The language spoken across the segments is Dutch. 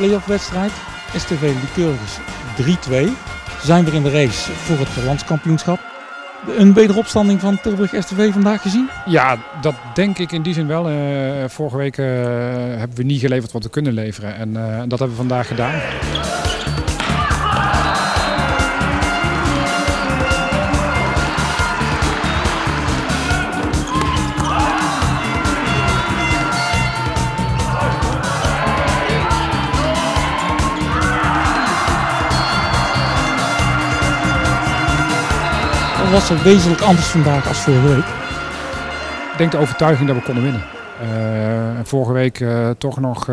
play-off wedstrijd. STV Lycurgus 3-2. Ze zijn weer in de race voor het landskampioenschap. Een wederopstanding van Tilburg-STV vandaag gezien? Ja, dat denk ik in die zin wel. Vorige week hebben we niet geleverd wat we kunnen leveren. En dat hebben we vandaag gedaan. Was het wezenlijk anders vandaag als vorige week? Ik denk de overtuiging dat we konden winnen. Vorige week toch nog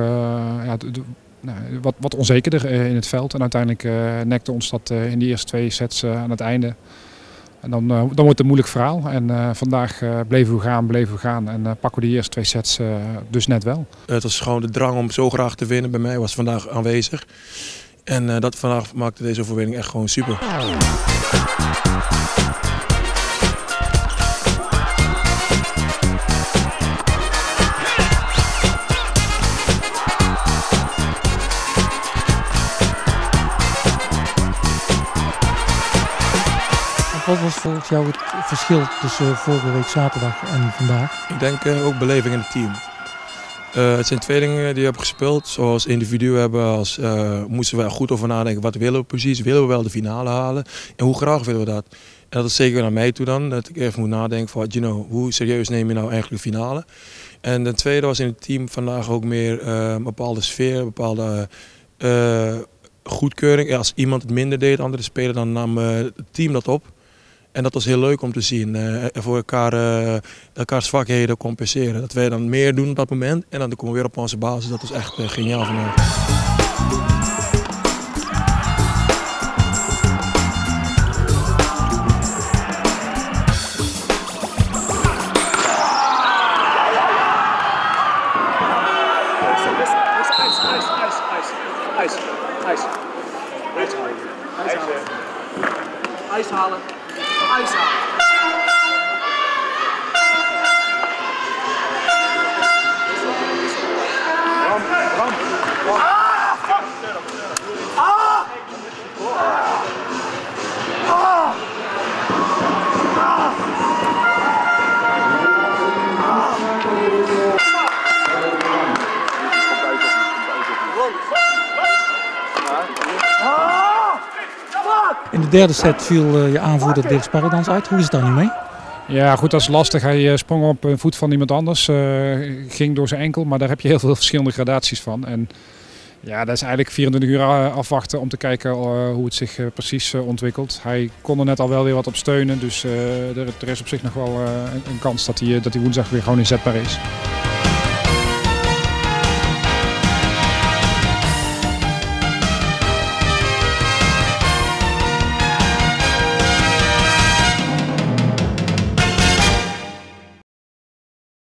wat onzekerder in het veld. En uiteindelijk nekte ons dat in de eerste 2 sets aan het einde. En dan wordt het een moeilijk verhaal. En vandaag bleven we gaan en pakken we die eerste 2 sets dus net wel. Het was gewoon de drang om zo graag te winnen. Bij mij was vandaag aanwezig. En dat vandaag maakte deze overwinning echt gewoon super. Wat was volgens jou het verschil tussen vorige week zaterdag en vandaag? Ik denk ook beleving in het team. Het zijn 2 dingen die we hebben gespeeld. Zoals individuen moesten we er goed over nadenken. Wat willen we precies? Willen we wel de finale halen? En hoe graag willen we dat? En dat is zeker naar mij toe dan. Dat ik even moet nadenken van, hoe serieus neem je nou eigenlijk de finale? En de tweede was in het team vandaag ook meer een bepaalde sfeer, een bepaalde goedkeuring. Als iemand het minder deed, andere speler, dan nam het team dat op. En dat was heel leuk om te zien. Voor elkaars zwakheden compenseren. Dat wij dan meer doen op dat moment. En dan komen we weer op onze basis. Dat is echt geniaal van mij. IJs halen. IJs halen. In de derde set viel je aanvoerder Dirk Sparredans uit. Hoe is het daar nu mee? Ja, goed, dat is lastig. Hij sprong op een voet van iemand anders, ging door zijn enkel, maar daar heb je heel veel verschillende gradaties van. En ja, dat is eigenlijk 24 uur afwachten om te kijken hoe het zich precies ontwikkelt. Hij kon er net al wel weer wat op steunen, dus er is op zich nog wel een kans dat hij woensdag weer gewoon inzetbaar is.